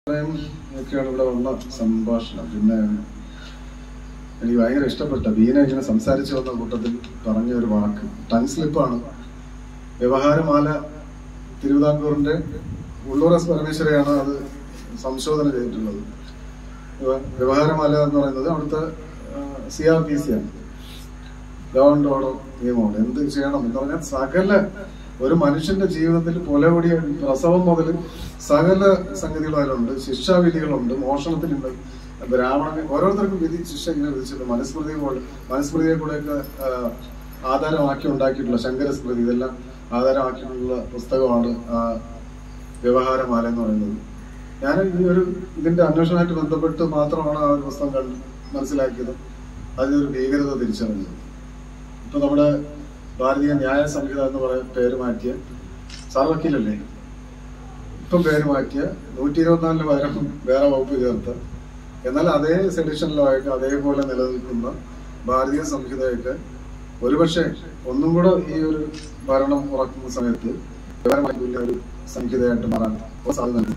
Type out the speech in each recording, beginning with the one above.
ഒക്കെയാണ് ഇവിടെ വന്ന സംഭാഷണം. പിന്നെ എനിക്ക് ഭയങ്കര ഇഷ്ടപ്പെട്ട ബീന ഇങ്ങനെ സംസാരിച്ചു വന്ന കൂട്ടത്തിൽ പറഞ്ഞ ഒരു വാക്ക് ടങ് സ്ലിപ്പാണ്. വ്യവഹാരമാല തിരുവിതാംകൂറിന്റെ ഉള്ളൂർ എസ് പരമേശ്വരയാണ് അത് സംശോധന ചെയ്തിട്ടുള്ളത്. വ്യവഹാരമാല എന്ന് പറയുന്നത് അവിടുത്തെ CRPC ആണ്, ലോ ആൻഡ് ഓർഡർ നിയമമാണ്. എന്ത് ചെയ്യണം എന്ന് പറഞ്ഞാൽ സകല ഒരു മനുഷ്യന്റെ ജീവിതത്തിൽ കൊലകൊടിയ പ്രസവം മുതൽ സകല സംഗതികളും അതിലുണ്ട്. ശിക്ഷാവിധികളുണ്ട്, മോഷണത്തിലുണ്ട്, ബ്രാഹ്മണന് ഓരോരുത്തർക്കും ശിക്ഷ ഇങ്ങനെ വിധിച്ചിട്ടുണ്ട്. മനുസ്മൃതിയെ കൂടെയൊക്കെ ആധാരമാക്കി ഉണ്ടാക്കിയിട്ടുള്ള ശങ്കരസ്മൃതി, ഇതെല്ലാം ആധാരമാക്കിയിട്ടുള്ള പുസ്തകമാണ് വ്യവഹാരമാല എന്ന് പറയുന്നത്. ഞാൻ ഇതിന്റെ അന്വേഷണമായിട്ട് ബന്ധപ്പെട്ട് മാത്രമാണ് ആ ഒരു പുസ്തകം മനസ്സിലാക്കിയത്, അതിനൊരു ഭീകരത തിരിച്ചറിഞ്ഞത്. ഇപ്പൊ നമ്മുടെ ഭാരതീയ ന്യായ സംഹിത എന്ന് പറയുന്ന പേര് മാറ്റിയ സാർ വക്കീലല്ലേ, ഇപ്പം പേര് മാറ്റിയ 124 പകരം വേറെ വകുപ്പ് ചേർത്ത്, എന്നാൽ അതേ സെഡിഷനിലായിട്ട് അതേപോലെ നിലനിൽക്കുന്ന ഭാരതീയ സംഹിതയൊക്കെ ഒരുപക്ഷെ ഒന്നും കൂടെ ഈ ഒരു ഭരണം ഉറക്കുന്ന സമയത്ത് ഒരു സംഹിതയായിട്ട് മാറാൻ സാധ്യതയുണ്ട്.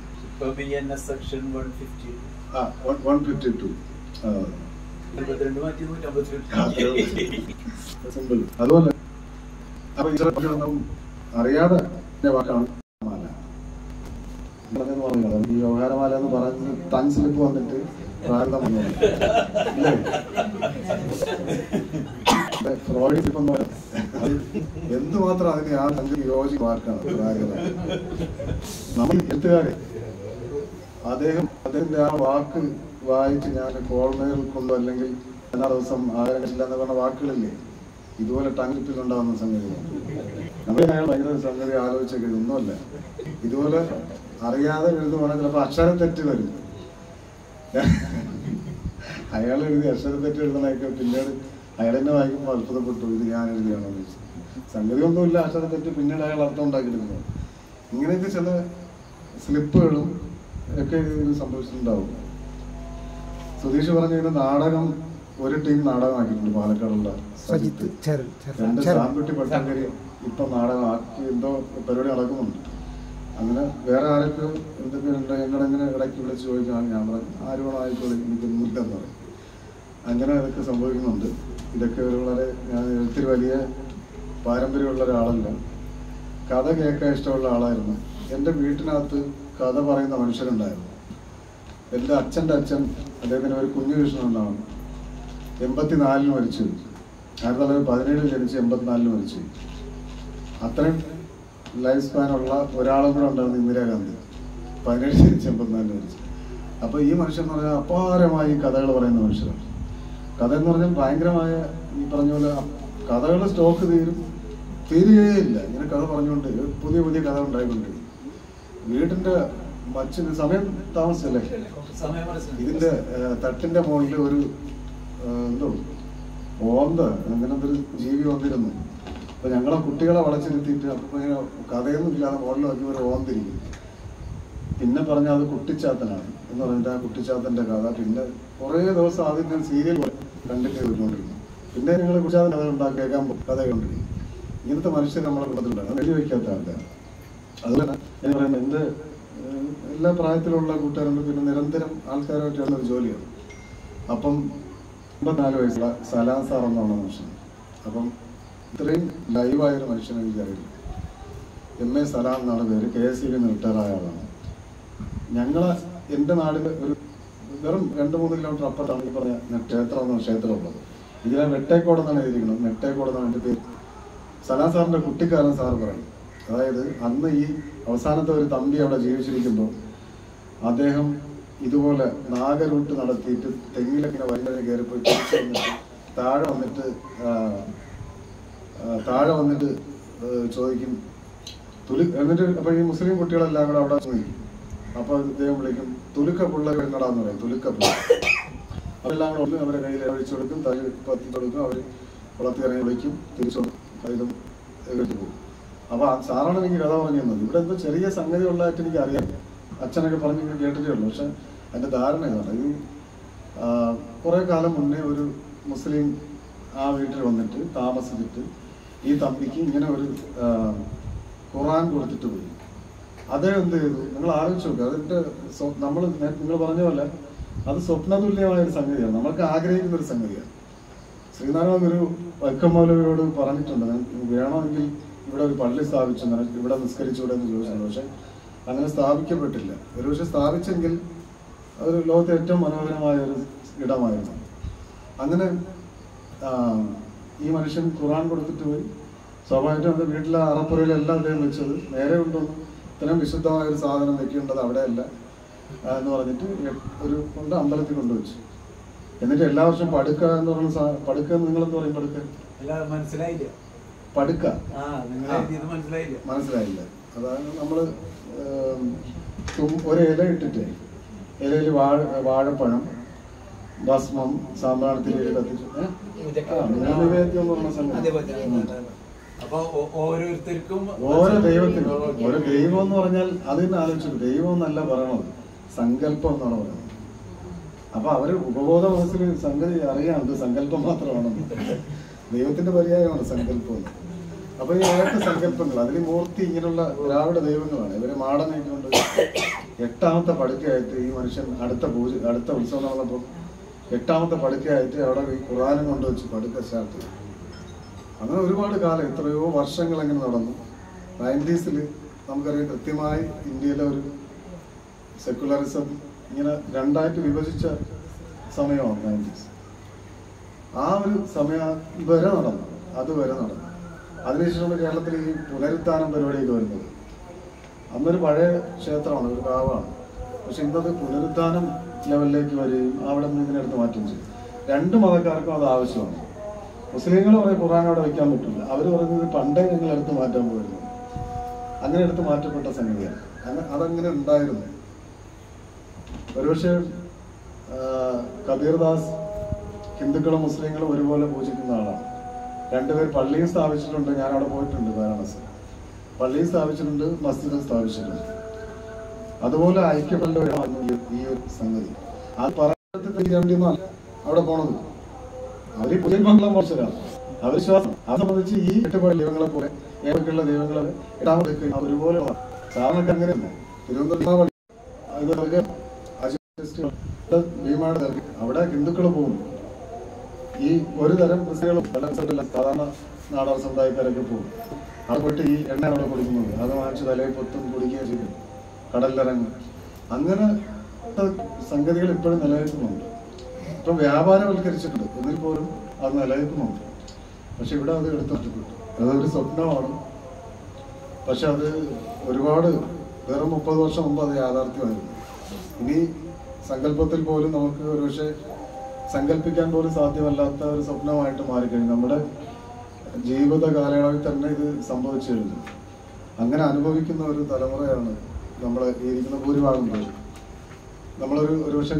152 അതുപോലെ അപ്പൊ ഇതൊന്നും അറിയാതെ വാക്കാണ് മാല. ഈ വ്യവഹാരമാല എന്ന് പറഞ്ഞ് ടങ് സ്ലിപ്പ് വന്നിട്ട് പ്രാരംഭം എന്തുമാത്രം അതിന് ആ സംഗതി യോജിക്കുന്ന വാക്കാണ് പ്രാകൃത. നമ്മൾ എഴുത്തുകാരെ അദ്ദേഹത്തിന്റെ ആ വാക്ക് വായിച്ച് ഞാൻ കോൾമേൽ കൊണ്ടോ അല്ലെങ്കിൽ എല്ലാ ദിവസം ആഹാരം കഴിച്ചില്ല എന്ന് പറഞ്ഞ വാക്കുകളില്ലേ, ഇതുപോലെ ടങ് സ്ലിപ്പിലുണ്ടാകുന്ന സംഗതിയാണ്. നമ്മൾ ഭയങ്കര സംഗതി ആലോചിച്ചൊക്കെ ഇതൊന്നുമല്ല. ഇതുപോലെ അറിയാതെ എഴുതുവാണെങ്കിൽ ചിലപ്പോൾ അക്ഷരത്തെറ്റ് വരും. അയാൾ എഴുതി അക്ഷരത്തെറ്റ് എഴുതണൊക്കെ പിന്നീട് അയാൾ തന്നെ വായിക്കുമ്പോൾ അത്ഭുതപ്പെട്ടു, ഇത് ഞാൻ എഴുതിയാണോ ചോദിച്ചു. സംഗതി ഒന്നുമില്ല, അക്ഷരത്തെറ്റ് പിന്നീട് അയാൾ അർത്ഥം ഉണ്ടാക്കിയെടുക്കുന്നു. ഇങ്ങനെയൊക്കെ ചില സ്ലിപ്പുകളും ഒക്കെ ഇതിൽ സംഭവിച്ചിട്ടുണ്ടാവും. സുധീഷ് പറഞ്ഞ നാടകം ഒരു ടീം നാടകമാക്കിയിട്ടുണ്ട്, പാലക്കാടുള്ള സജിത്ത്. 2 സാമ്പുട്ടി പട്ടാങ്കരി ഇപ്പൊ നാടകമാക്കി എന്തോ പരിപാടി നടക്കുന്നുണ്ട്. അങ്ങനെ വേറെ ആരൊക്കെ എന്തൊക്കെ ഉണ്ട് എന്നോടെങ്ങനെ ഇടയ്ക്ക് വിളിച്ച് ചോദിക്കാൻ ഞാൻ പറഞ്ഞു ആരും ആയിക്കോളെ എനിക്കൊന്നുമില്ലെന്ന് പറയും. അങ്ങനെ അതൊക്കെ സംഭവിക്കുന്നുണ്ട്. ഇതൊക്കെ വളരെ ഞാൻ ഒത്തിരി വലിയ പാരമ്പര്യമുള്ള ഒരാളല്ല, കഥ കേൾക്കാൻ ഇഷ്ടമുള്ള ആളായിരുന്നു. എൻ്റെ വീട്ടിനകത്ത് കഥ പറയുന്ന മനുഷ്യരുണ്ടായിരുന്നു. എൻ്റെ അച്ഛൻ്റെ അച്ഛൻ, അദ്ദേഹത്തിന് ഒരു കുഞ്ഞുകൃഷ്ണൻ എന്നാണ്, 84 മരിച്ചു. 1917 ജനിച്ച് 84 മരിച്ചു. അത്രയും ലൈഫ് സ്പാനുള്ള ഒരാളും കൂടെ ഉണ്ടായിരുന്നു ഇന്ദിരാഗാന്ധി. 17 ജനിച്ച് 84 മരിച്ചു. അപ്പൊ ഈ മനുഷ്യൻ എന്ന് പറഞ്ഞാൽ അപാരമായി കഥകൾ പറയുന്ന മനുഷ്യരാണ്. കഥ എന്ന് പറഞ്ഞാൽ ഭയങ്കരമായ ഈ പറഞ്ഞ പോലെ കഥകളുടെ സ്റ്റോക്ക് തീരുകയില്ല. ഇങ്ങനെ കഥ പറഞ്ഞുകൊണ്ട് പുതിയ പുതിയ കഥ ഉണ്ടായിക്കൊണ്ടിരിക്കും. വീടിന്റെ സമയം താമസിച്ചല്ലേ, ഇതിന്റെ തട്ടിന്റെ മുകളിൽ ഒരു എന്തോ ഓന്ത അങ്ങനത്തെ ഒരു ജീവി വന്നിരുന്നു. അപ്പൊ ഞങ്ങളെ കുട്ടികളെ വളച്ചിരുത്തിയിട്ട് അപ്പൊ ഇങ്ങനെ കഥയൊന്നും ഇല്ലാതെ മുകളിൽ നോക്കി ഒരു ഓന്തിരിക്കും. പിന്നെ പറഞ്ഞ അത് കുട്ടിച്ചാത്തനാണ് എന്ന് പറഞ്ഞിട്ട് ആ കുട്ടിച്ചാത്തന്റെ കഥ പിന്നെ കുറെ ദിവസം ആദ്യം ഞാൻ സീരിയൽ കണ്ടിട്ട് വരുന്നുകൊണ്ടിരുന്നു. പിന്നെ ഞങ്ങൾ കുട്ടിച്ചാത്തൻ കഥ കേൾക്കാൻ കഥ കണ്ടിരിക്കും. ഇങ്ങനത്തെ മനുഷ്യർ നമ്മളെ കൂട്ടത്തിലുണ്ടാകും, വെടി വയ്ക്കാത്ത ആൾക്കാർ. അതുപോലെ ഞാൻ പറയുന്നത് എൻ്റെ എല്ലാ പ്രായത്തിലുള്ള കൂട്ടുകാരുണ്ട്. പിന്നെ നിരന്തരം ആൾക്കാരുമായിട്ടുള്ള ഒരു ജോലിയാണ്. അപ്പം 54 വയസ്സുള്ള സലാം സാർ എന്നാണ് മനുഷ്യൻ. അപ്പം ഇത്രയും ലൈവായൊരു മനുഷ്യനെ എനിക്കറിയില്ല. MA സലാം എന്നാണ് പേര്. KSEB റിട്ടയറായ ആളാണ്. എൻ്റെ നാടിൽ ഒരു വെറും 2-3 കിലോമീറ്റർ അപ്പുറത്താണ് ഈ പറഞ്ഞ ക്ഷേത്രം എന്ന ക്ഷേത്രമുള്ളത്. ഇതിനെ വെട്ടേക്കോടെന്നാണ് എഴുതിയിരിക്കുന്നത്. വെട്ടേക്കോടെന്നാണ് എൻ്റെ പേര്. സലാം സാറിൻ്റെ കുട്ടിക്കാലം സാർ പറയും. അതായത് അന്ന് ഈ അവസാനത്തെ ഒരു തമ്പി അവിടെ ജീവിച്ചിരിക്കുമ്പോൾ അദ്ദേഹം ഇതുപോലെ നാഗരൂട്ട് നടത്തിയിട്ട് തെങ്ങിലൊക്കെ വൈകുന്നേരം കയറിപ്പോയി തിരിച്ചു വന്നിട്ട് താഴെ വന്നിട്ട് ചോദിക്കും എന്നിട്ട് അപ്പൊ ഈ മുസ്ലിം കുട്ടികളെല്ലാം കൂടെ അവിടെ ചോദിക്കും. അപ്പൊ അദ്ദേഹം വിളിക്കും തുലുക്ക പിള്ളേർ എന്നടാന്ന് പറയും, തുലുക്ക പിള്ളേർ. അതെല്ലാം കൂടെ അവരെ കയ്യിൽ ഒഴിച്ചു കൊടുക്കും, തലയിൽ പത്തി കൊടുക്കും, അവർ കുളത്തി ഇറങ്ങി വിളിക്കും, തിരിച്ചു കയ്യിലും എടുത്തു പോകും. അപ്പൊ സാറാണ് എനിക്ക് കഥ പറഞ്ഞു തന്നത്. ഇവിടെ എന്തോ ചെറിയ സംഗതി ഉള്ളതായിട്ട് എനിക്ക് അറിയാം, അച്ഛനൊക്കെ പറഞ്ഞ് കേട്ടിട്ടേ ഉള്ളൂ. പക്ഷെ അതിന്റെ ധാരണ ഇതാണ്. ഇത് കുറെ കാലം മുന്നേ ഒരു മുസ്ലിം ആ വീട്ടിൽ വന്നിട്ട് താമസിച്ചിട്ട് ഈ തമ്പിക്ക് ഇങ്ങനെ ഒരു ഖുർആൻ കൊടുത്തിട്ട് പോയി. അദ്ദേഹം എന്ത് ചെയ്തു? നിങ്ങൾ ആലോചിച്ച് നോക്കുക. അതിന്റെ നിങ്ങൾ പറഞ്ഞ പോലെ അത് സ്വപ്നതുല്യമായ ഒരു സംഗതിയാണ്, നമ്മൾക്ക് ആഗ്രഹിക്കുന്ന ഒരു സംഗതിയാണ്. ശ്രീനാരായണ ഗുരു വൈക്കം മൗലവിയോട് പറഞ്ഞിട്ടുണ്ട്, വേണമെങ്കിൽ ഇവിടെ ഒരു പള്ളി സ്ഥാപിച്ചു, ഇവിടെ നിസ്കരിച്ചൂടെ എന്ന് ചോദിച്ചിട്ടുണ്ട്. പക്ഷെ അങ്ങനെ സ്ഥാപിക്കപ്പെട്ടില്ല. ഒരുപക്ഷെ സ്ഥാപിച്ചെങ്കിൽ അതൊരു ലോകത്തെ ഏറ്റവും മനോഹരമായ ഒരു ഇടമായിരുന്നു. അങ്ങനെ ഈ മനുഷ്യൻ ഖുർആൻ കൊടുത്തിട്ട് പോയി. സ്വാഭാവികമായിട്ടും അത് വീട്ടിലെ അറപ്പുറയിലെല്ലാം അദ്ദേഹം വെച്ചത് നേരെ കൊണ്ടുവന്നു ഇത്രയും വിശുദ്ധമായ ഒരു സാധനം വെക്കേണ്ടത് അവിടെയല്ല എന്ന് പറഞ്ഞിട്ട് കൊണ്ട് അമ്പലത്തിൽ കൊണ്ടുവച്ചു. എന്നിട്ട് എല്ലാ വർഷവും പടുക്ക എന്ന് പറയുന്ന പടുക്ക, നിങ്ങളെന്ന് പറയും പടുക്ക? മനസ്സിലായില്ല. പടുക്ക മനസ്സിലായില്ല. അതായത് നമ്മള് ഒരു ഇല ഇട്ടിട്ട് ഇലയിൽ വാഴപ്പഴം, ഭസ്മം, സാമ്പ്രാണത്തിൽ കത്തിച്ചു നിവേദ്യം എന്ന് പറഞ്ഞ സംഗതി. ഓരോരുത്തർക്കും ഓരോ ദൈവത്തിനും ഓരോ ദൈവം എന്ന് പറഞ്ഞാൽ അതിന് ആലോചിച്ചു. ദൈവം എന്നല്ല പറയണത്, സങ്കല്പം എന്നാണ് പറയുന്നത്. അപ്പൊ അവര് ഉപബോധ മനസ്സിൽ സംഗതി അറിയാം, ഇത് സങ്കല്പം മാത്രമാണെന്ന്. ദൈവത്തിന്റെ പര്യായമാണ് സങ്കല്പം. അപ്പൊ ഈ 8 സങ്കല്പങ്ങൾ, അതിൽ മൂർത്തി ഇങ്ങനെയുള്ള ദ്രാവിഡ ദൈവങ്ങളാണ്. ഇവര് മാടനേക്കൊണ്ട് 8ാമത്തെ പടുക്കയായിട്ട് ഈ മനുഷ്യൻ അടുത്ത ഉത്സവം നടന്നപ്പോൾ 8ാമത്തെ പടുക്കയായിട്ട് അവിടെ ഈ ഖുർആനും കൊണ്ടുവച്ച് പടുക്ക സ്റ്റാർട്ട് ചെയ്തു. അങ്ങനെ ഒരുപാട് കാലം, എത്രയോ വർഷങ്ങൾ അങ്ങനെ നടന്നു. 90s നമുക്കറിയാം കൃത്യമായി ഇന്ത്യയിലെ ഒരു സെക്കുലറിസം ഇങ്ങനെ 2ആയിട്ട് വിഭജിച്ച സമയമാണ് 90s. ആ ഒരു സമയം വരെ നടന്നു, അതുവരെ നടന്നു. അതിനുശേഷമാണ് കേരളത്തിൽ ഈ പുനരുത്ഥാനം പരിപാടിയൊക്കെ വരുന്നത്. അന്നൊരു പഴയ ക്ഷേത്രമാണ്, ഒരു കാവാണ്. പക്ഷെ ഇന്നത് പുനരുത്ഥാനം ലെവലിലേക്ക് വരികയും അവിടെ നിന്ന് ഇങ്ങനെ എടുത്ത് മാറ്റുകയും ചെയ്യും. 2 മതക്കാർക്കും അത് ആവശ്യമാണ്. മുസ്ലിങ്ങൾ പറയും ഖുർആൻ അവിടെ വയ്ക്കാൻ പറ്റില്ല. അവർ പറയുന്നത് പണ്ടേ ഞങ്ങൾ എടുത്ത് മാറ്റാൻ പോയിരുന്നു. അങ്ങനെ എടുത്ത് മാറ്റപ്പെട്ട സംഗതിയാണ്. അതങ്ങനെ ഉണ്ടായിരുന്നു. ഒരുപക്ഷെ കബീർദാസ് ഹിന്ദുക്കളും മുസ്ലിങ്ങളും ഒരുപോലെ പൂജിക്കുന്ന ആളാണ്. 2 പേർ പള്ളിയും സ്ഥാപിച്ചിട്ടുണ്ട്. ഞാൻ അവിടെ പോയിട്ടുണ്ട്, വാരാണസി. പള്ളിയും സ്ഥാപിച്ചിട്ടുണ്ട്, മസ്ജിദും സ്ഥാപിച്ചിട്ടുണ്ട്. അതുപോലെ ഐക്യപ്പെട്ടവരാണ് ഈ ഒരു സംഗതി. അത് പറയുന്നൊന്നും അല്ല അവിടെ പോണത്. അവര് പുതിയ ബംഗ്ലാ മോശരാണ്, അവർ വിശ്വാസം. അത് സംബന്ധിച്ച് ഈ 8 ദൈവങ്ങളെ പോലെ ഏതൊക്കെയുള്ള ദൈവങ്ങളെ 8ാമത്തെ ഒരുപോലെ സാധാരണ അങ്ങനെയല്ല. തിരുവനന്തപുരം അവിടെ ഹിന്ദുക്കൾ പോകും. ഈ ഒരു തരം ക്രിസ്ത്യാനികളും സാധാരണ നാടാർ സമുദായക്കാരൊക്കെ പോകും. അവിടെ പോയിട്ട് ഈ എണ്ണ അവിടെ കൊടുക്കുന്നത്, അത് വാങ്ങിച്ച് തലയിൽ പൊത്തും കുടിക്കുകയും ചെയ്യും, കടലിലിറങ്ങും. അങ്ങനെ സംഗതികൾ ഇപ്പോഴും നിലനിൽക്കുന്നുണ്ട്. ഇപ്പം വ്യാപാരവൽക്കരിച്ചിട്ടുണ്ട്, എന്നിൽ പോലും അത് നിലനിൽക്കുന്നുണ്ട്. പക്ഷെ ഇവിടെ അത് എടുത്തു മാറ്റപ്പെട്ടു. അതൊരു സ്വപ്നമാണ്. പക്ഷെ അത് ഒരുപാട് വെറും 30 വർഷം മുമ്പ് അത് യാഥാർത്ഥ്യമായിരുന്നു. ഇനി സങ്കല്പത്തിൽ പോലും നമുക്ക് ഒരുപക്ഷെ സങ്കല്പിക്കാൻ പോലും സാധ്യമല്ലാത്ത ഒരു സ്വപ്നമായിട്ട് മാറിക്കഴിഞ്ഞു. നമ്മുടെ ജീവിത കാലയളവിൽ തന്നെ ഇത് സംഭവിച്ചു കഴിഞ്ഞു. അങ്ങനെ അനുഭവിക്കുന്ന ഒരു തലമുറയാണ് നമ്മൾ ഇരിക്കുന്ന ഭൂരിഭാഗം പേര്. ഒരുപക്ഷെ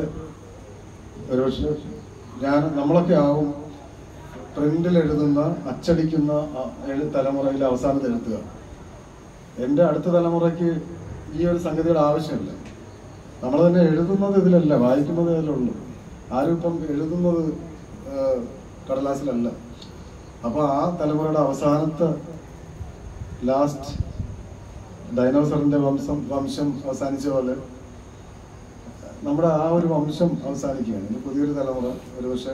നമ്മളൊക്കെ ആവും പ്രിന്റിൽ എഴുതുന്ന, അച്ചടിക്കുന്ന തലമുറയിലെ അവസാനത്തെ എഴുത്തുകാർ. എൻ്റെ അടുത്ത തലമുറയ്ക്ക് ഈ ഒരു സംഗതിയുടെ ആവശ്യമില്ല. നമ്മൾ തന്നെ എഴുതുന്നത് ഇതിലല്ല, വായിക്കുന്നത് ഇതിലുള്ളൂ. ആരും ഇപ്പം എഴുതുന്നത് കടലാസിലല്ല. അപ്പോൾ ആ തലമുറയുടെ അവസാനത്തെ ലാസ്റ്റ് ഡൈനോസറിന്റെ വംശം അവസാനിച്ച പോലെ നമ്മുടെ ആ ഒരു വംശം അവസാനിക്കുകയാണ്. ഇനി പുതിയൊരു തലമുറ ഒരുപക്ഷെ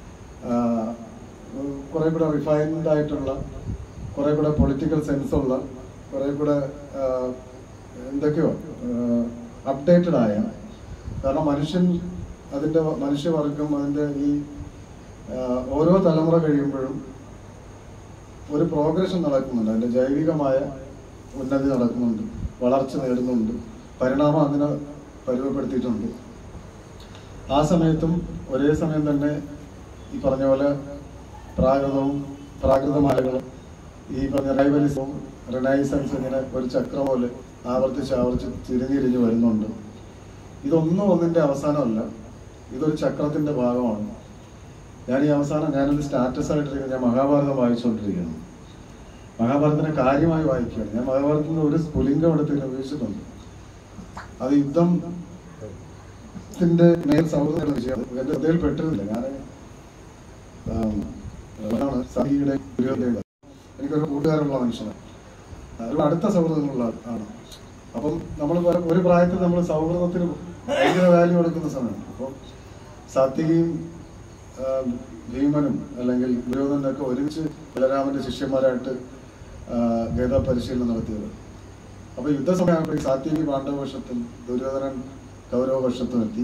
കുറെ കൂടെ റിഫൈൻഡ് ആയിട്ടുള്ള, കുറെ കൂടെ പൊളിറ്റിക്കൽ സെൻസുള്ള, കുറെ കൂടെ എന്തൊക്കെയോ അപ്ഡേറ്റഡ് ആയ. കാരണം മനുഷ്യവർഗം അതിൻ്റെ ഈ ഓരോ തലമുറ കഴിയുമ്പോഴും ഒരു പ്രോഗ്രഷൻ നടക്കുന്നുണ്ട്. അതിൻ്റെ ജൈവികമായ ഉന്നതി നടക്കുന്നുണ്ട്, വളർച്ച നേടുന്നുണ്ട്, പരിണാമം അതിനെ പരുവപ്പെടുത്തിയിട്ടുണ്ട്. ആ സമയത്തും ഒരേ സമയം തന്നെ ഈ പറഞ്ഞ പോലെ പ്രാകൃതമാലകളും ഈ പറഞ്ഞ റൈവലിസവും റിനൈസൻസും ഇങ്ങനെ ഒരു ചക്രം പോലെ ആവർത്തിച്ച് തിരിഞ്ഞിരിഞ്ഞ് വരുന്നുണ്ട്. ഒന്നിൻ്റെ അവസാനമല്ല, ഇതൊരു ചക്രത്തിൻ്റെ ഭാഗമാണ്. ഞാനൊരു സ്റ്റാറ്റസ് ആയിട്ടിരിക്കുന്നത്, ഞാൻ മഹാഭാരതം വായിച്ചുകൊണ്ടിരിക്കുകയാണ്. മഹാഭാരതത്തിനെ കാര്യമായി വായിക്കുകയാണ്. ഞാൻ മഹാഭാരതത്തിൽ ഒരു സ്ഫുലിംഗം എടുത്ത് ഉപയോഗിച്ചിട്ടുണ്ട്. അത് യുദ്ധത്തിന്റെ മേൽ സൗഹൃദ വിഷയം എന്റെ ശ്രദ്ധയിൽ പെട്ടിരുന്നില്ല. എനിക്കൊരു കൂട്ടുകാരുള്ള മനുഷ്യനാണ്, ഒരു അടുത്ത സൗഹൃദങ്ങളുള്ള ആണ്. അപ്പം നമ്മൾ ഒരു പ്രായത്തിൽ നമ്മൾ സൗഹൃദത്തിന് ഭയങ്കര വാല്യൂ കൊടുക്കുന്ന സമയമാണ്. അപ്പോൾ സാത്വികയും ഭീമനും അല്ലെങ്കിൽ ദുര്യോധനൊക്കെ ഒരുമിച്ച് ബലരാമന്റെ ശിഷ്യന്മാരായിട്ട് ഗീത പരിശീലനം നടത്തിയത്. അപ്പോൾ യുദ്ധസമയമായപ്പോൾ സാത്വികി പാണ്ഡവപക്ഷത്തും ദുര്യോധനൻ കൗരവപക്ഷത്തും എത്തി.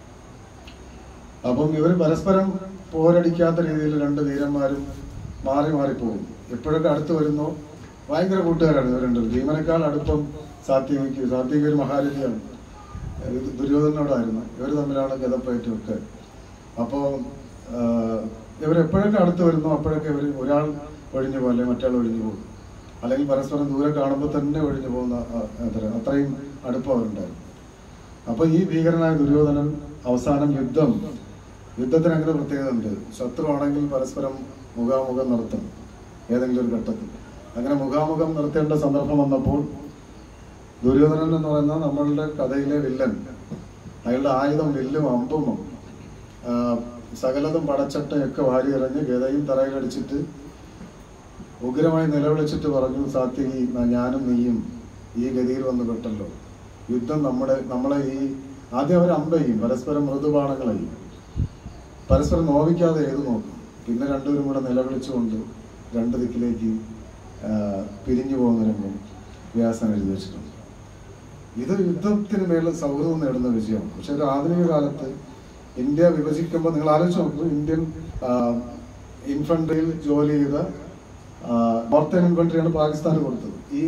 അപ്പം ഇവർ പരസ്പരം പോരടിക്കാത്ത രീതിയിൽ രണ്ട് വീരന്മാരും മാറി മാറിപ്പോകും. എപ്പോഴൊക്കെ അടുത്ത് വരുന്നോ ഭയങ്കര കൂട്ടുകാരാണ് ഇവർ രണ്ടും. ഭീമനേക്കാൾ അടുപ്പം സാത്വിക ഒരു മഹാരഥിയാണ്, ദുര്യോധനോടായിരുന്നു. ഇവർ തമ്മിലാണ് ഗതപ്പയറ്റുമൊക്കെ. അപ്പോൾ ഇവരെപ്പോഴൊക്കെ അടുത്ത് വരുന്നോ അപ്പോഴൊക്കെ ഇവർ ഒരാൾ ഒഴിഞ്ഞു പോകും, അല്ലെങ്കിൽ മറ്റാൾ ഒഴിഞ്ഞു പോകും, അല്ലെങ്കിൽ പരസ്പരം ദൂരെ കാണുമ്പോൾ തന്നെ ഒഴിഞ്ഞു പോകുന്ന അത്രയും അടുപ്പം അവരുണ്ടായിരുന്നു. അപ്പോൾ ഈ ഭീകരനായ ദുര്യോധനൻ അവസാനം യുദ്ധത്തിന് അങ്ങനെ പ്രത്യേകത ഉണ്ട്. ശത്രുവാണെങ്കിൽ പരസ്പരം മുഖാമുഖം നടത്തും ഏതെങ്കിലും ഒരു ഘട്ടത്തിൽ. അങ്ങനെ മുഖാമുഖം നിർത്തേണ്ട സന്ദർഭം വന്നപ്പോൾ ദുര്യോധനൻ എന്ന് പറയുന്ന നമ്മളുടെ കഥയിലെ വില്ലൻ, അയാളുടെ ആയുധം വില്ലും അമ്പും സകലതും പടച്ചട്ടയൊക്കെ വാരി എറിഞ്ഞ് ഗതയും തറയിലടിച്ചിട്ട് ഉഗ്രമായി നിലവിളിച്ചിട്ട് പറഞ്ഞു, സാത്വികി ഞാനും നീയും ഈ ഗതിയിൽ വന്ന് പെട്ടല്ലോ. യുദ്ധം നമ്മളെ ഈ ആദ്യം അവർ അമ്പയും പരസ്പരം മൃദുബാണങ്ങളെയും പരസ്പരം നോവിക്കാതെ ഏത് നോക്കും. പിന്നെ രണ്ടുപേരും കൂടെ നിലവിളിച്ചുകൊണ്ട് രണ്ട് ദിക്കിലേക്ക് പിരിഞ്ഞു പോകുന്ന രംഗം വ്യാസൻ എഴുതി വെച്ചിട്ടുണ്ട്. ഇത് യുദ്ധത്തിന് മേളിൽ സൗഹൃദം നേടുന്ന വിജയമാണ്. പക്ഷെ ഒരു ആധുനിക കാലത്ത് ഇന്ത്യ വിഭജിക്കുമ്പോൾ നിങ്ങൾ ആലോചിച്ച് നോക്കൂ, ഇന്ത്യൻ ഇൻഫൻട്രിയിൽ ജോലി ചെയ്ത നോർത്തേൺ ഇൻഫൻട്രിയാണ് പാകിസ്ഥാന് കൊടുത്തത്. ഈ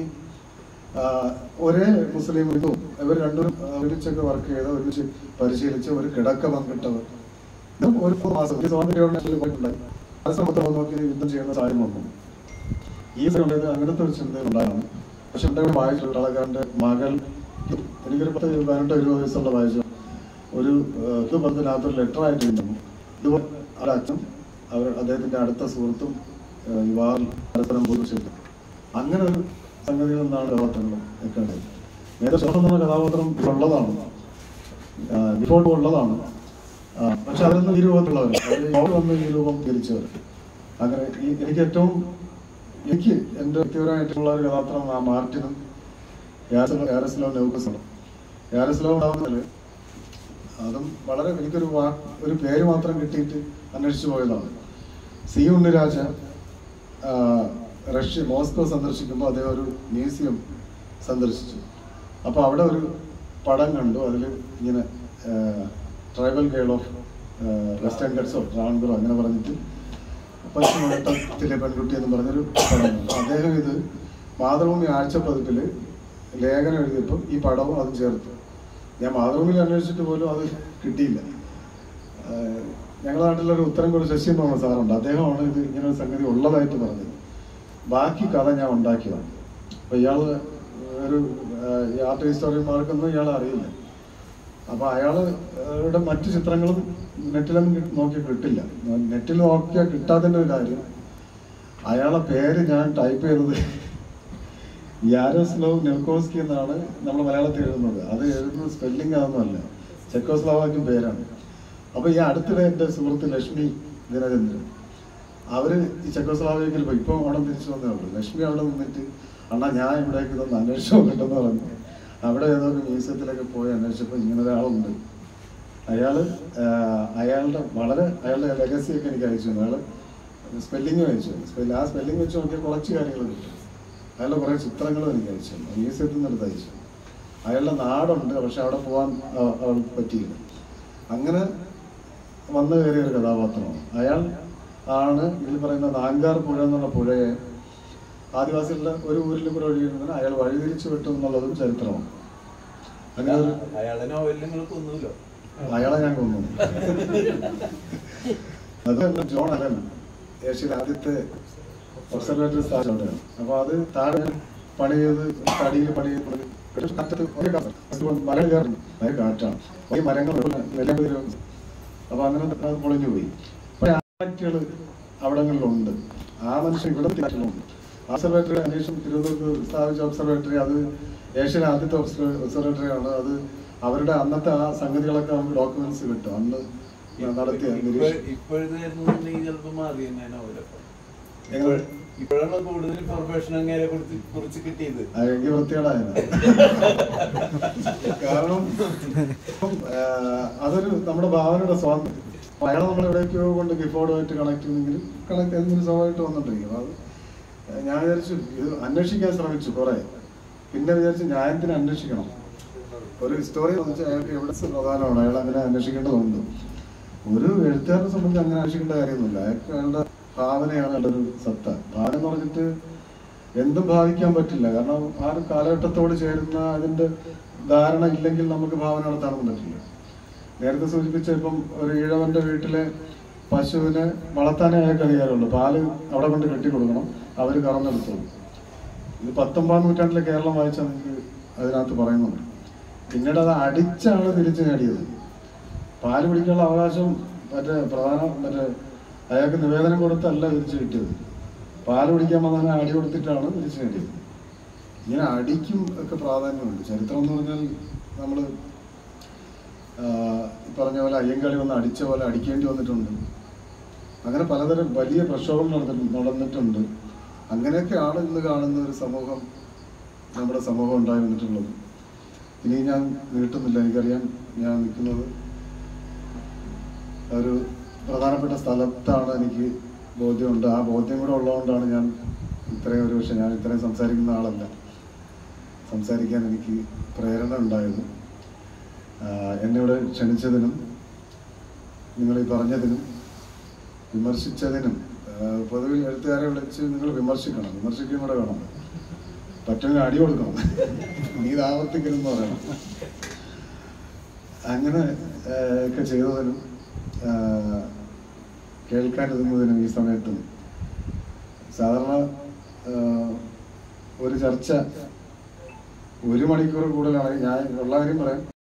ഒരേ മുസ്ലിം ഹിന്ദുവും ഇവർ രണ്ടും ഒരുമിച്ചൊക്കെ വർക്ക് ചെയ്ത, ഒരുമിച്ച് പരിശീലിച്ച് ഒരു കിടക്ക പങ്കിട്ടവർ ഒരു മാസം സ്വാതന്ത്ര്യമുണ്ടായി നോക്കി യുദ്ധം ചെയ്യുന്ന സാഹചര്യം വന്നു. ഈ സമയത്ത് അങ്ങനത്തെ ഒരു ചിന്ത ഉണ്ടായാണ്. പക്ഷെ എൻ്റെ കൂടെ വായിച്ചു കളക്കാരൻ്റെ മകൾ, എനിക്കൊരു 18-20 വയസ്സുള്ള വായിച്ച ഒരു ഇത് പറഞ്ഞതിനകത്തൊരു ലെറ്റർ ആയിട്ട് ഇരുന്നു. ഇതുപോലെ അച്ഛൻ അദ്ദേഹത്തിന്റെ അടുത്ത സുഹൃത്തും യുവാവിൽ പരസ്പരം പൂർവ്വം അങ്ങനെ ഒരു സംഗതിയിൽ നിന്നാണ് കഥാപാത്രങ്ങളും ഒക്കെ ഉണ്ടായത്. നേതൃത്വം എന്ന കഥാപാത്രം ഉള്ളതാണ്, ഡിഫോൾട്ട് ഉള്ളതാണ്. പക്ഷെ അവരൊന്നും ഈ രൂപത്തിലുള്ളവർ വന്ന് ഈ രൂപം ധരിച്ചവർ. അങ്ങനെ എനിക്ക് എൻ്റെ വ്യക്തിപരമായിട്ടുള്ള ഒരു കഥാപാത്രം ആ മാർട്ടിനും യാരസ്ലവ് നെവുക്കസും. യാരസ്ലവ് ഉണ്ടാവുന്നതിൽ അതും വളരെ ഒരു പേര് മാത്രം കിട്ടിയിട്ട് അന്വേഷിച്ചു പോയതാണ്. സി ഉണ്ണിരാജ മോസ്കോ സന്ദർശിക്കുമ്പോൾ അദ്ദേഹം ഒരു മ്യൂസിയം സന്ദർശിച്ചു. അപ്പോൾ അവിടെ ഒരു പടം കണ്ടു. അതിൽ ഇങ്ങനെ ട്രൈബൽ ഗേൾ ഓഫ് വെസ്റ്റേൺ ഗട്ട്സോ ട്രാവൻകൂറോ അങ്ങനെ പറഞ്ഞിട്ട് പശ്ചിമഘട്ടത്തിലെ പെൺകുട്ടി എന്ന് പറഞ്ഞൊരു പടം കണ്ടു. അദ്ദേഹം ഇത് മാതൃഭൂമി ആഴ്ചപ്പതിപ്പിൽ ലേഖനം എഴുതിയപ്പോൾ ഈ പടവും അതും ചേർത്തു. ഞാൻ മാതൃഭൂമിയിൽ അന്വേഷിച്ചിട്ട് പോലും അത് കിട്ടിയില്ല. ഞങ്ങളുടെ നാട്ടിലൊരു ഉത്തരംകോട് ശശി എന്ന് പറഞ്ഞ സാറുണ്ട്. അദ്ദേഹമാണ് ഇത് ഇങ്ങനെ ഒരു സംഗതി ഉള്ളതായിട്ട് പറഞ്ഞത്. ബാക്കി കഥ ഞാൻ ഉണ്ടാക്കിയതാണ്. അപ്പോൾ ഇയാൾ ഒരു ആർട്ട് ഹിസ്റ്റോറിയന്മാർക്കൊന്നും ഇയാൾ അറിയില്ല. അപ്പോൾ അയാളുടെ മറ്റു ചിത്രങ്ങളും നെറ്റിലൊന്നും നോക്കി കിട്ടില്ല. നെറ്റിൽ നോക്കിയാൽ കിട്ടാത്തതിൻ്റെ ഒരു കാര്യം, അയാളെ പേര് ഞാൻ ടൈപ്പ് ചെയ്തത് യാരോസ്ലോവ് നെവ്കോസ്കി എന്നാണ് നമ്മൾ മലയാളത്തിൽ എഴുതുന്നത്. അത് എഴുതുന്നത് സ്പെല്ലിംഗ് അതൊന്നുമല്ല, ചെക്കോസ്ലോവാക്യൻ പേരാണ്. അപ്പോൾ ഈ അടുത്തിടെ എൻ്റെ സുഹൃത്ത് ലക്ഷ്മി ദിനചന്ദ്രൻ, അവർ ഈ ചെക്കോസ്ലോവാക്യയിൽ പോയി ഇപ്പം ഓണം തിരിച്ചു വന്നേ ഉള്ളൂ. ലക്ഷ്മി അവിടെ നിന്നിട്ട് അണ്ണാ ഞാൻ ഇവിടേക്ക് ഇതൊന്ന് അന്വേഷിച്ച് നോക്കട്ടെന്ന് പറഞ്ഞു. അവിടെ ഏതോ ഒരു മ്യൂസിയത്തിലൊക്കെ പോയി അന്വേഷിച്ചപ്പോൾ ഇങ്ങനെ ഒരാളുണ്ട്. അയാളുടെ ലെഗസിയൊക്കെ എനിക്ക് അയച്ചു തന്നു. അയാൾ സ്പെല്ലിങ് അയച്ചു തന്നു. ആ സ്പെല്ലിങ് വെച്ച് നോക്കിയാൽ കുറച്ച് കാര്യങ്ങൾ കിട്ടും. അയാളുടെ കുറേ ചിത്രങ്ങളും എനിക്ക് അയച്ചു തന്നു. മ്യൂസിയത്തിൽ നിന്ന് എടുത്ത് അയച്ചു. അയാളുടെ നാടുണ്ട്, പക്ഷെ അവിടെ പോകാൻ അവൾക്ക് പറ്റിയില്ല. അങ്ങനെ വന്നു കയറിയ ഒരു കഥാപാത്രമാണ് അയാൾ. ആണ് ഇതിൽ പറയുന്ന നാങ്കാർ പുഴ എന്നുള്ള പുഴയെ ആദിവാസികളുടെ ഒരു ഊരിൽ കൂടെ ഒഴുകുന്നതിന് അയാൾ വഴിതിരിച്ചു വിട്ടു എന്നുള്ളതും ചരിത്രമാണ്. അങ്ങനെ അയാളെ ഞാൻ കൊന്നു. അത് ജോൺ അലൻ ഏഷ്യയിലെ ആദ്യത്തെ ഒബ്സർവേറ്ററി സ്ഥാപിച്ച അവിടെയാണ്. അപ്പോൾ അത് താഴെ പണി ചെയ്ത് തടിയിൽ പണി ചെയ്ത് മരം കയറുന്നു. ഭയ കാറ്റാണ്, ഈ മരങ്ങൾ നിലവിൽ. അപ്പോൾ അങ്ങനെ പൊളിഞ്ഞു പോയി. പക്ഷേ അവിടങ്ങളിലുണ്ട്. ആ മനുഷ്യൻ ഇവിടെ ഉണ്ട്. ഒബ്സർവേറ്ററി അന്വേഷണം തിരുവനന്തപുരത്ത് സ്ഥാപിച്ച ഒബ്സർവേറ്ററി, അത് ഏഷ്യയിലെ ആദ്യത്തെ ഒബ്സർവേറ്ററി ആണ്. അത് അവരുടെ അന്നത്തെ ആ സംഗതികളൊക്കെ നമുക്ക് ഡോക്യുമെന്റ്സ് കിട്ടും. അന്ന് നടത്തിയ ഇപ്പോഴാണ് കൂടുതൽ ഇൻഫർമേഷൻ അങ്ങനെ കുറിച്ച് കിട്ടിയത്. എനിക്ക് വൃത്തികേടായത് കാരണം അതൊരു നമ്മുടെ ഭാവനയുടെ സ്വാതന്ത്ര്യം. അയാളെ നമ്മൾ എവിടേക്കോ കൊണ്ട് ഗിഫോർഡുമായിട്ട് കണക്ട് ചെയ്യുന്നെങ്കിൽ കണക്ട് ചെയ്തെങ്കിലും സ്വാഭാവികമായിട്ട് വന്നിട്ടിരിക്കും. അത് ഞാൻ വിചാരിച്ചു ഇത് അന്വേഷിക്കാൻ ശ്രമിച്ചു കുറെ. പിന്നെ വിചാരിച്ചു ഞാൻ എന്തിനെ അന്വേഷിക്കണം? ഒരു സ്റ്റോറി വെച്ചാൽ അയാൾക്ക് എവിടെ പ്രധാനമാണ്, അയാൾ അങ്ങനെ അന്വേഷിക്കേണ്ടതുണ്ട്. ഒരു എഴുത്തുകാരനെ സംബന്ധിച്ച് അങ്ങനെ അന്വേഷിക്കേണ്ട കാര്യമൊന്നുമില്ല. അയാൾക്ക് അയാളുടെ ഭാവനയാണ് അയാളുടെ ഒരു സത്ത. ഭാവന എന്ന് പറഞ്ഞിട്ട് എന്തും ഭാവിക്കാൻ പറ്റില്ല. കാരണം ആ ഒരു കാലഘട്ടത്തോട് ചേരുന്ന അതിൻ്റെ ധാരണ ഇല്ലെങ്കിൽ നമുക്ക് ഭാവന നടത്താനൊന്നും പറ്റില്ല. നേരത്തെ സൂചിപ്പിച്ച ഇപ്പം ഒരു ഈഴവന്റെ വീട്ടിലെ പശുവിനെ വളർത്താനേ അയാൾക്ക് അധികാരമുള്ളൂ. പാല് അവിടെ കൊണ്ട് കെട്ടിക്കൊടുക്കണം, അവർ കറന്നെടുത്തോളൂ. ഇത് 19-ാം നൂറ്റാണ്ടിലെ കേരളം വായിച്ചാൽ നമുക്ക് അതിനകത്ത് പറയുന്നുണ്ട്. പിന്നീട് അത് അടിച്ചാണ് തിരിച്ചു നേടിയത്. പാല് പിടിക്കാനുള്ള അവകാശം മറ്റേ അയാൾക്ക് നിവേദനം കൊടുത്തല്ല തിരിച്ചു കിട്ടിയത്. പാല് പിടിക്കാൻ വന്നതിനെ അടി കൊടുത്തിട്ടാണ് തിരിച്ചു നേടിയത്. ഇങ്ങനെ അടിക്കും ഒക്കെ പ്രാധാന്യമുണ്ട്. ചരിത്രം എന്ന് പറഞ്ഞാൽ നമ്മൾ പറഞ്ഞ പോലെ അയ്യങ്കാളി വന്ന് അടിച്ച പോലെ അടിക്കേണ്ടി വന്നിട്ടുണ്ട്. അങ്ങനെ പലതരം വലിയ പ്രക്ഷോഭം നടന്നിട്ടുണ്ട്. അങ്ങനെയൊക്കെയാണ് ഇന്ന് കാണുന്ന ഒരു സമൂഹം, നമ്മുടെ സമൂഹം ഉണ്ടായി വന്നിട്ടുള്ളത്. ഇനി ഞാൻ നീട്ടുന്നില്ല. എനിക്കറിയാം ഞാൻ നിൽക്കുന്നത് ഒരു പ്രധാനപ്പെട്ട സ്ഥലത്താണ്. എനിക്ക് ബോധ്യമുണ്ട്. ആ ബോധ്യം കൂടെ ഉള്ളതുകൊണ്ടാണ് ഞാൻ ഇത്രയും ഒരു പക്ഷേ ഞാൻ ഇത്രയും സംസാരിക്കുന്ന ആളല്ല. സംസാരിക്കാൻ എനിക്ക് പ്രേരണ ഉണ്ടായത്. എന്നെ ഇവിടെ ക്ഷണിച്ചതിനും നിങ്ങൾ ഈ പറഞ്ഞതിനും വിമർശിച്ചതിനും, പൊതുവിൽ എഴുത്തുകാരെ വിളിച്ച് നിങ്ങൾ വിമർശിക്കണം, വിമർശിക്കുകയും കൂടെ വേണം. പറ്റുമെങ്കിൽ അടി കൊടുക്കണം, നീ ഇത് ആവർത്തിക്കരുതെന്ന് പറയണം. അങ്ങനെ ഒക്കെ ചെയ്തതിനും കേൾക്കാനിരുന്നതിനും ഈ സമയത്തും സാധാരണ ഒരു ചർച്ച 1 മണിക്കൂർ കൂടുതലാണെങ്കിൽ ഞാൻ ഉള്ള കാര്യം പറയാം.